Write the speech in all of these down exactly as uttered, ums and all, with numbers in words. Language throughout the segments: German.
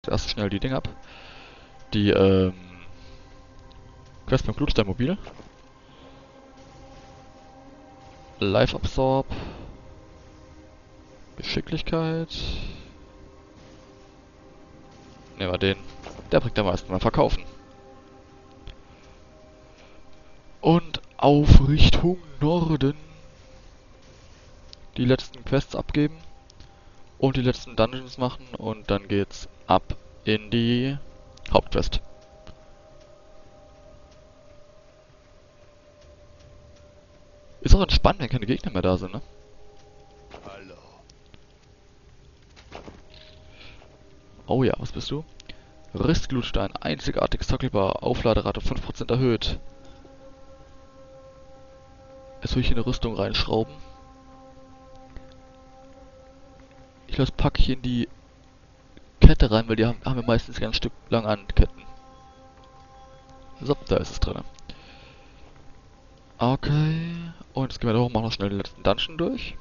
Erst schnell die Dinge ab. Die, ähm... Quest beim Blutsteinmobil. Life Absorb. Geschicklichkeit. Nehmen wir den. Der bringt am meisten. Mal verkaufen. Und auf Richtung Norden. Die letzten Quests abgeben. Und die letzten Dungeons machen. Und dann geht's ab in die Hauptquest. Ist auch entspannt, wenn keine Gegner mehr da sind, ne? Hallo. Oh ja, was bist du? Ristglutstein, einzigartig sockelbar, Aufladerate fünf Prozent erhöht. Jetzt will ich hier eine Rüstung reinschrauben. Ich lasse pack ich in die Kette rein, weil die haben, haben wir meistens ein Stück lang an Ketten. So, da ist es drin. Okay. Und jetzt gehen wir da hoch, machen noch schnell den letzten Dungeon durch.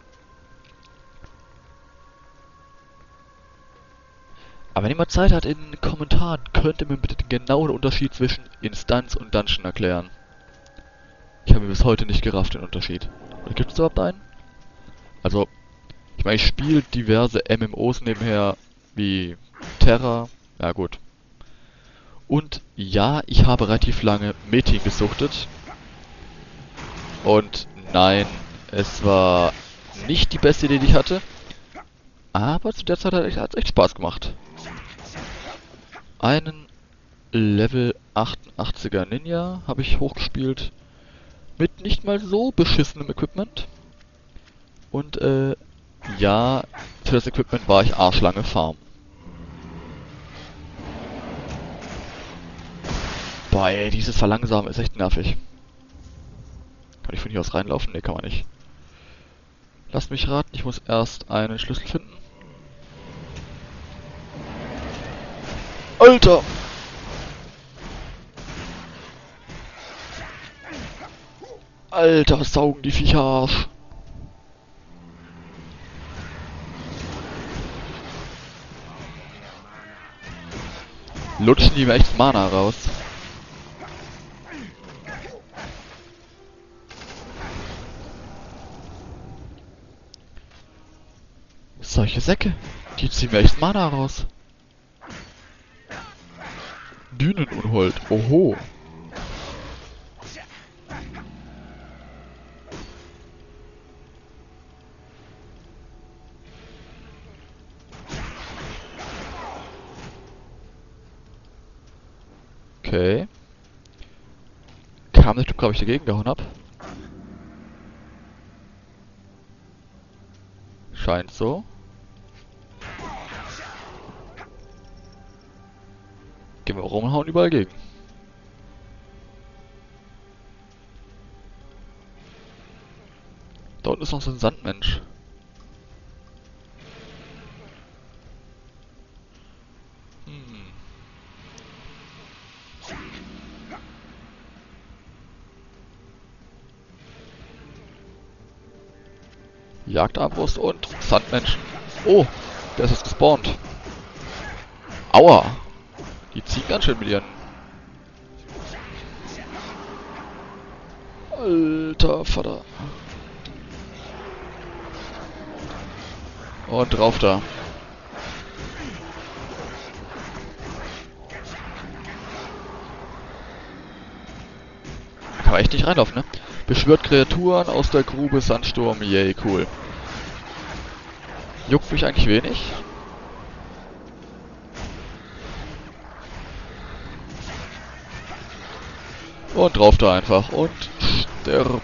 Aber wenn jemand Zeit hat, in den Kommentaren, könnt ihr mir bitte den genauen Unterschied zwischen Instanz und Dungeon erklären. Ich habe bis heute nicht gerafft, den Unterschied. Oder gibt es überhaupt einen? Also, ich meine, ich spiele diverse M M Os nebenher, wie Terra. Ja gut. Und ja, ich habe relativ lange Metin gesuchtet. Und nein, es war nicht die beste Idee, die ich hatte. Aber zu der Zeit hat es echt Spaß gemacht. Einen Level achtundachtziger Ninja habe ich hochgespielt. Mit nicht mal so beschissenem Equipment. Und äh, ja, für das Equipment war ich arschlange Farm. Boah ey, dieses Verlangsamen ist echt nervig. Kann ich von hier aus reinlaufen? Ne, kann man nicht. Lasst mich raten, ich muss erst einen Schlüssel finden. Alter! Alter, saugen die Viecher Arsch. Lutschen die mir echt Mana raus. Solche Säcke, die ziehen mir echt Mana raus. Dünenunhold, oho. Okay. Kam der Typ, glaube ich, dagegen gehauen hab. Scheint so. Gehen wir rum und hauen überall gegen. Da unten ist noch so ein Sandmensch. Hm. Jagdarmbrust und Sandmenschen. Oh, der ist jetzt gespawnt. Aua. Die ziehen ganz schön mit ihren... Alter Vater. Und drauf da. Kann man echt nicht reinlaufen, ne? Beschwört Kreaturen aus der Grube Sandsturm. Yay, cool. Juckt mich eigentlich wenig. Und drauf da einfach. Und sterb.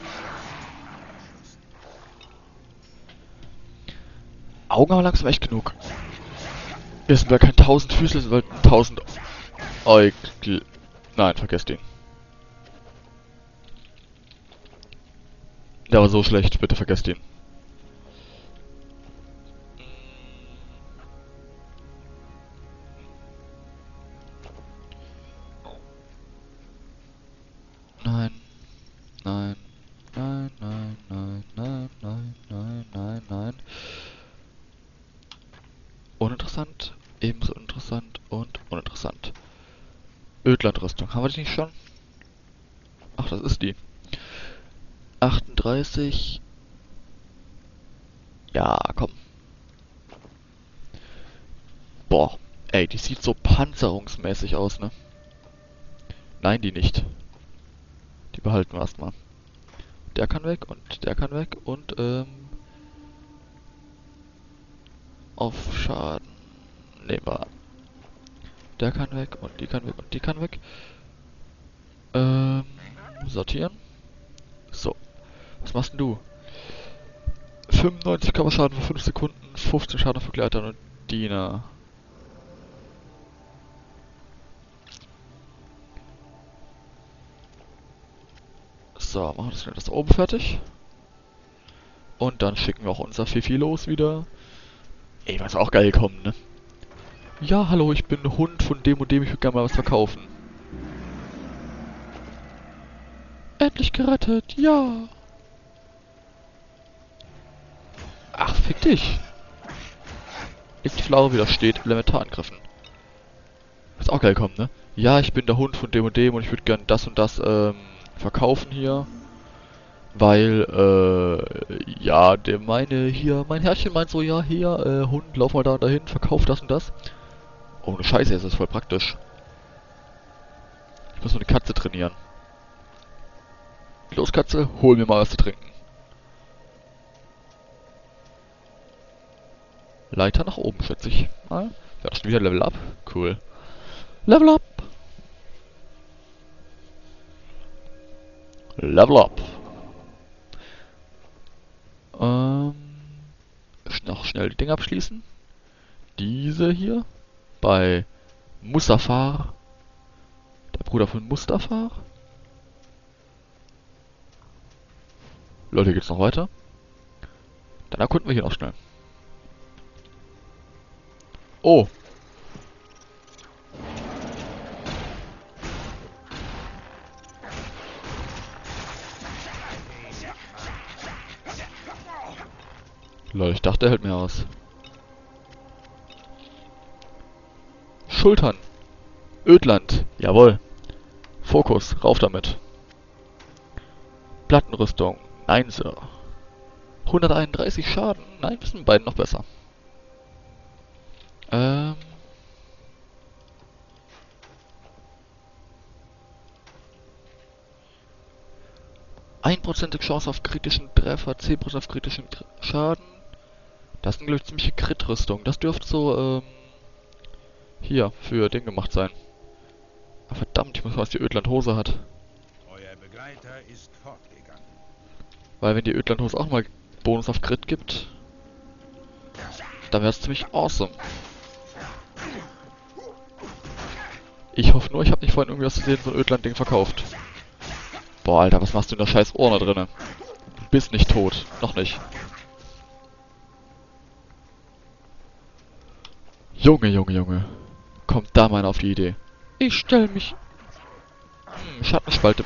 Augen haben langsam echt genug. Wir sind ja kein tausend Füßler, wir sollten tausend Äugel... Nein, vergesst ihn. Der war so schlecht, bitte vergesst ihn. Nein. Nein. Nein, nein, nein, nein, nein, nein, nein, nein. Uninteressant. Ebenso uninteressant. uninteressant und uninteressant. Ödlandrüstung. Haben wir die nicht schon? Ach, das ist die. achtunddreißig. Ja, komm. Boah, ey, die sieht so panzerungsmäßig aus, ne? Nein, die nicht. Die behalten wir erstmal. Der kann weg und der kann weg und, ähm... auf Schaden. Nehmen wir. Der kann weg und die kann weg und die kann weg. Ähm, sortieren. So. Was machst denn du? fünfundneunzig Körperschaden für fünf Sekunden, fünfzehn Schaden für Gleiter und Diener. So, machen wir das schnell das da oben fertig. Und dann schicken wir auch unser Fifi los wieder. Ey, was auch geil kommen, ne? Ja, hallo, ich bin ein Hund von dem und dem, ich würde gerne mal was verkaufen. Endlich gerettet, ja. Ach, fick dich. Ist die Flower wieder steht, Elementarangriffen. Was auch geil kommen, ne? Ja, ich bin der Hund von dem und dem und ich würde gern das und das, ähm, verkaufen hier. Weil, äh, ja, der meine, hier, mein Herrchen meint so, ja, hier, äh, Hund, lauf mal da dahin, verkauf das und das. Oh, ne Scheiße, das ist voll praktisch. Ich muss nur eine Katze trainieren. Los, Katze, hol mir mal was zu trinken. Leiter nach oben, schätze ich mal. Ja, das ist wieder Level Up. Cool. Level Up! Level Up! Ähm... Noch schnell die Dinge abschließen. Diese hier. Bei Mustafar. Der Bruder von Mustafar. Leute, geht's noch weiter? Dann erkunden wir hier noch schnell. Oh! Leute, ich dachte, er hält mir aus. Schultern. Ödland. Jawohl. Fokus. Rauf damit. Plattenrüstung. Nein, Sir. hunderteinunddreißig Schaden. Nein, wir sind beiden noch besser. Ähm... ein Prozent Chance auf kritischen Treffer, zehn Prozent auf kritischen Tr Schaden. Das sind, glaube ich, ziemliche Crit-Rüstung. Das dürfte so, ähm... hier, für den gemacht sein. Ah, verdammt, ich muss mal, was die Ödland-Hose hat. Euer Begleiter ist fortgegangen. Weil wenn die Ödland-Hose auch mal Bonus auf Crit gibt, dann wäre es ziemlich awesome. Ich hoffe nur, ich habe nicht vorhin irgendwie was zu sehen, so ein Ödland-Ding verkauft. Boah, Alter, was machst du in der scheiß Urne drinne? Du bist nicht tot. Noch nicht. Junge, Junge, Junge. Kommt da mal auf die Idee. Ich stell mich... Hm, Schattenspalte.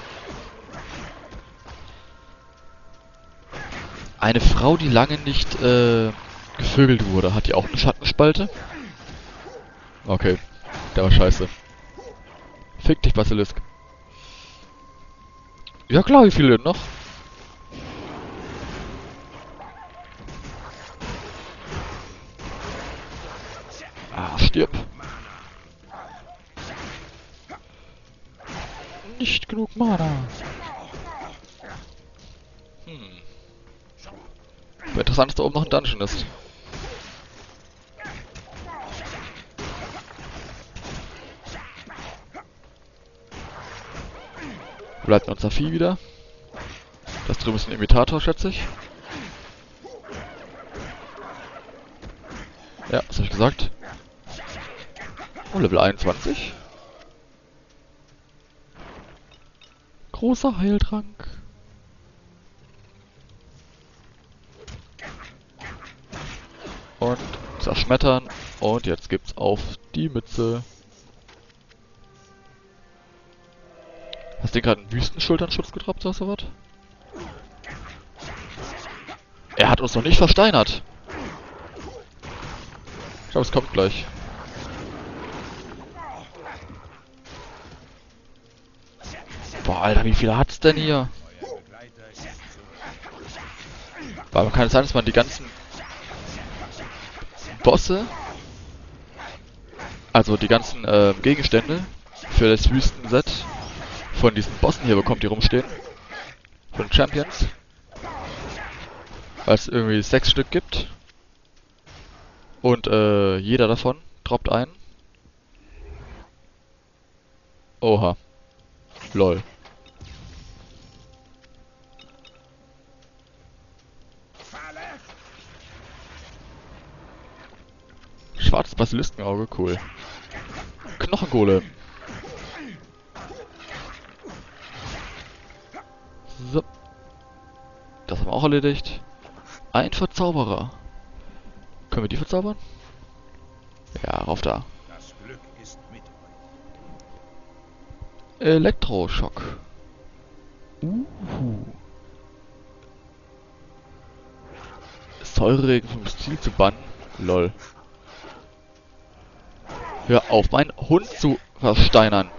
Eine Frau, die lange nicht, äh, gevögelt wurde, hat die auch eine Schattenspalte? Okay, der war scheiße. Fick dich, Basilisk. Ja klar, wie viele denn noch? Ah, stirb. Nicht genug Mana. Hm. Aber interessant, dass da oben noch ein Dungeon ist. Bleibt unser Vieh wieder. Das drüben ist ein Imitator, schätze ich. Ja, was habe ich gesagt? Oh, Level einundzwanzig. Großer Heiltrank. Und zerschmettern. Und jetzt gibt's auf die Mütze. Hast du gerade einen Wüstenschulternschutz gedroppt oder sowas? Er hat uns noch nicht versteinert. Ich glaube, es kommt gleich. Boah, Alter, wie viele hat's denn hier? Euer Begleiter ist zurück. Weil kann es sein, dass man die ganzen Bosse, also die ganzen äh, Gegenstände für das Wüstenset von diesen Bossen hier bekommt, die rumstehen. Von den Champions. Weil es irgendwie sechs Stück gibt. Und äh, jeder davon droppt einen. Oha. Lol. Schwarzes Basiliskenauge, cool. Knochengolem. So. Das haben wir auch erledigt. Ein Verzauberer. Können wir die verzaubern? Ja, rauf da. Das Glück ist mit euch. Elektroschock. Uh. Säureregen vom Ziel zu bannen. Lol. Hör auf, meinen Hund zu versteinern.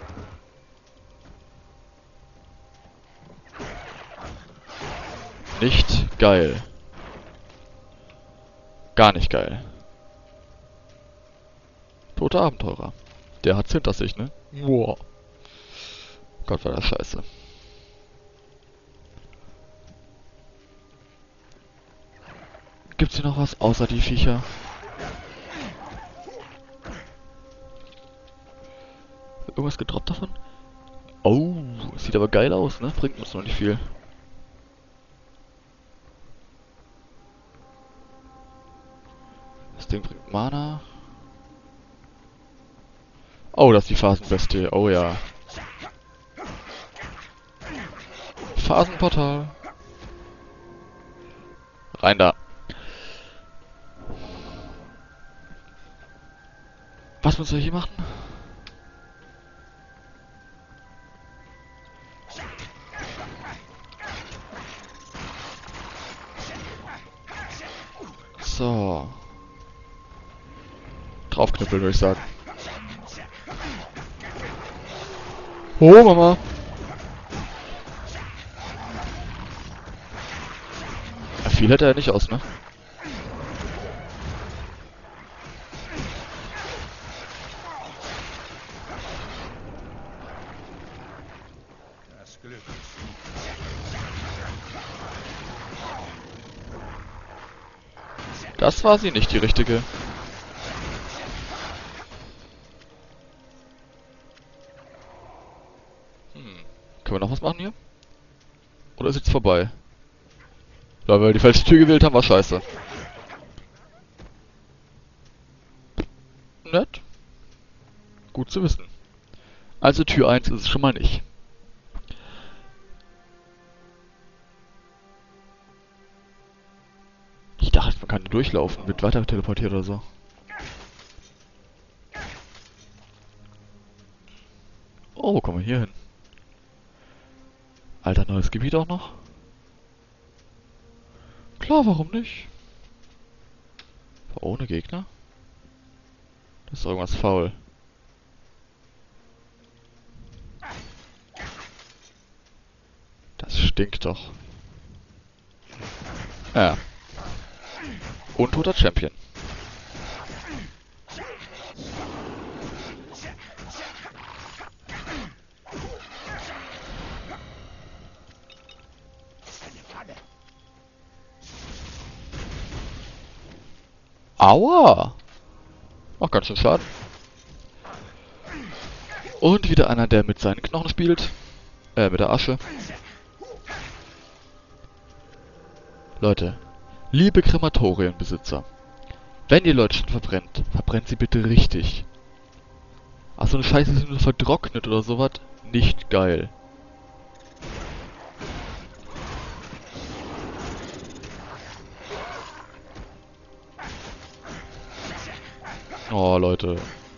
Nicht geil. Gar nicht geil. Toter Abenteurer. Der hat's hinter sich, ne? Wow. Gott, war das scheiße. Gibt's hier noch was außer die Viecher? Irgendwas gedroppt davon? Oh, sieht aber geil aus, ne? Bringt uns noch nicht viel. Das Ding bringt Mana. Oh, das ist die Phasenbestie. Oh ja. Phasenportal. Rein da. Was müssen wir hier machen? So. Draufknüppeln, würde ich sagen. Oh, Mama. Ja, viel hätte er nicht aus, ne? Das Glück ist Das war sie nicht, die richtige. Hm. Können wir noch was machen hier? Oder ist jetzt vorbei? Ja, weil wir die falsche Tür gewählt haben, war scheiße. Nett. Gut zu wissen. Also Tür eins ist es schon mal nicht. Ich dachte, man kann durchlaufen, wird weiter teleportiert oder so. Oh, wo kommen wir hier hin? Alter, neues Gebiet auch noch? Klar, warum nicht? Ohne Gegner? Das ist irgendwas faul. Das stinkt doch. Ja. Untoter Champion. Aua! Macht ganz schön Schaden. Und wieder einer, der mit seinen Knochen spielt. Äh, mit der Asche. Leute, liebe Krematorienbesitzer, wenn ihr Leute schon verbrennt, verbrennt sie bitte richtig. Ach, so eine Scheiße ist nur vertrocknet oder sowas. Nicht geil. Oh, Leute.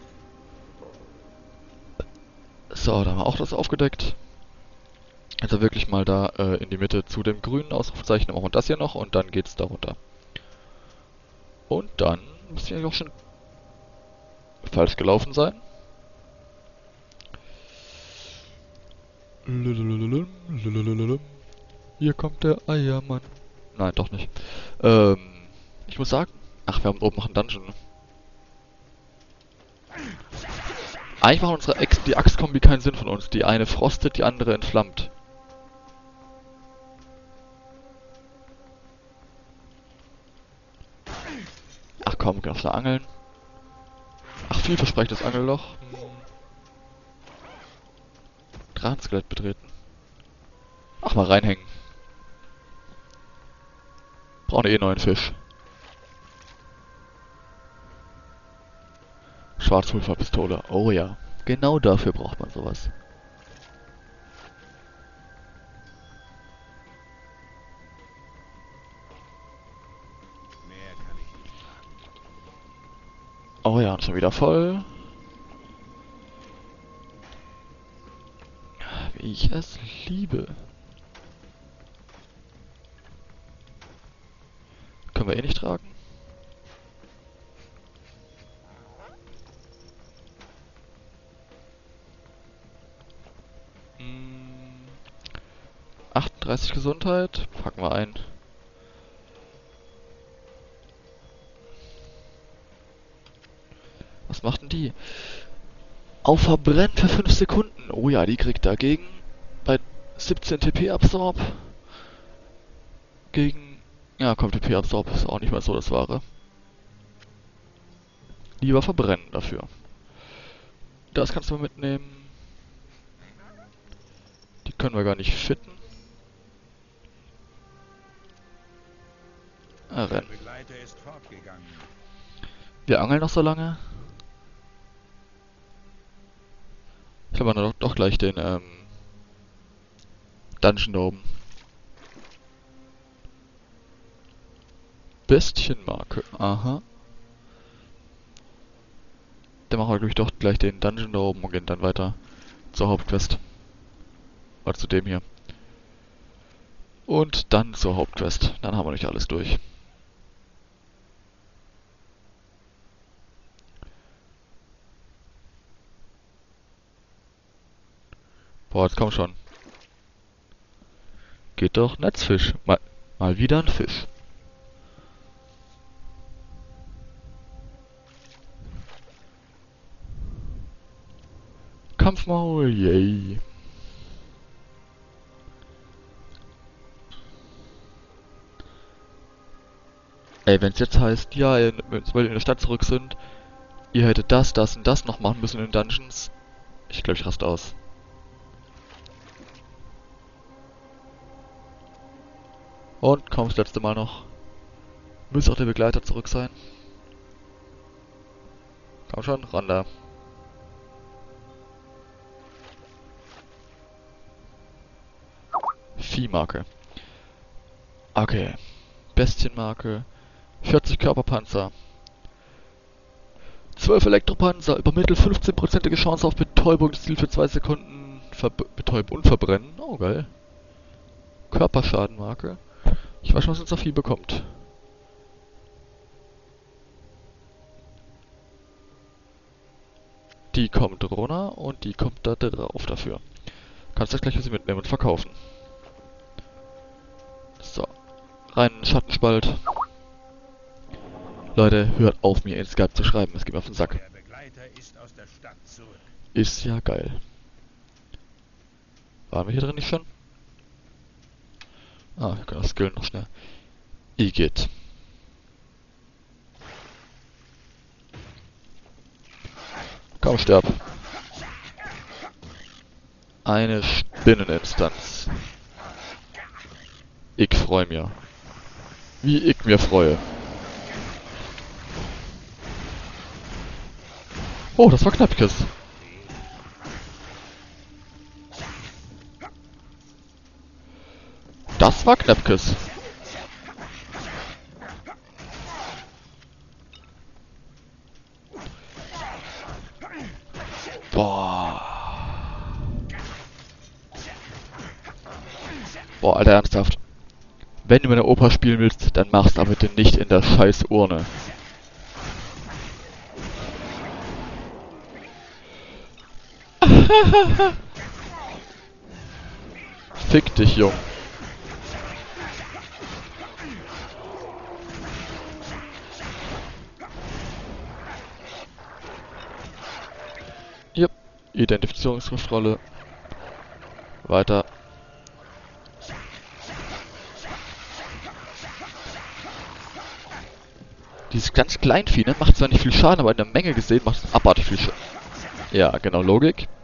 So, da haben wir auch das aufgedeckt. Also wirklich mal da äh, in die Mitte zu dem grünen Ausrufezeichen machen wir das hier noch und dann geht's da runter. Und dann müsste ja auch schon falsch gelaufen sein. Lululululum, lululululum. Hier kommt der Eiermann. Nein, doch nicht. Ähm, ich muss sagen... Ach, wir haben oben noch einen Dungeon. Ne? Eigentlich macht unsere Ex die Axtkombi keinen Sinn von uns. Die eine frostet, die andere entflammt. Ach komm, wir können auch schnell angeln. Ach, vielversprechendes Angelloch. Hm. Drachenskelett betreten. Ach, mal reinhängen. Brauchen eh neuen Fisch. Schwarzpulverpistole. Oh ja. Genau dafür braucht man sowas. Mehr kann ich nicht sagen. Oh ja, und schon wieder voll. Wie ich es liebe. Können wir eh nicht tragen. Hm. achtunddreißig Gesundheit. Packen wir ein. Was macht denn die? Auf Verbrennen für fünf Sekunden. Oh ja, die kriegt dagegen bei siebzehn T P Absorb. Gegen... Ja, komm, T P Absorb ist auch nicht mal so das Wahre. Lieber verbrennen dafür. Das kannst du mal mitnehmen. Die können wir gar nicht fitten. Ah, Der rennen. Begleiter ist fortgegangen. Wir angeln noch so lange. Ich habe doch, doch gleich den ähm, Dungeon da oben. Bestienmarke. Aha. Dann machen wir, glaube ich, doch gleich den Dungeon da oben und gehen dann weiter zur Hauptquest. Oder zu dem hier. Und dann zur Hauptquest. Dann haben wir nicht alles durch. Boah, jetzt komm schon. Geht doch, Netzfisch. Mal, mal wieder ein Fisch. Kampfmaul, yay. Ey, wenn's jetzt heißt, ja, ihr- weil wir in der Stadt zurück sind, ihr hättet das, das und das noch machen müssen in den Dungeons. Ich glaube, ich raste aus. Und kaum das letzte Mal noch. Muss auch der Begleiter zurück sein. Komm schon, ran da. Viehmarke. Okay. Bestienmarke. vierzig Körperpanzer. zwölf Elektropanzer. Übermittelt fünfzehn-prozentige Chance auf Betäubung des Ziels für zwei Sekunden. Verb betäuben und verbrennen. Oh, geil. Körperschadenmarke. Ich weiß schon, was uns noch viel bekommt. Die kommt runter und die kommt da drauf dafür. Kannst das gleich für sie mitnehmen und verkaufen. So. Rein in den Schattenspalt. Leute, hört auf, mir in Skype zu schreiben. Es geht mir auf den Sack. Der Begleiter ist aus der Stadt zurück. Ist ja geil. Waren wir hier drin nicht schon? Ah, wir können das skillen noch schnell. Igitt. Komm, sterb. Eine Spinneninstanz. Ich freu mir. Wie ich mir freue. Oh, das war Knappkes. Das war Knappkes. Boah. Boah, Alter, ernsthaft. Wenn du meine Oper spielen willst, dann mach's aber bitte nicht in der scheiß Urne. Fick dich, Jung. Yep. Identifizierungskontrolle. Weiter. Dieses ganz Kleinvieh, ne? Macht zwar nicht viel Schaden, aber in der Menge gesehen macht es abartig viel Schaden. Ja, genau, Logik.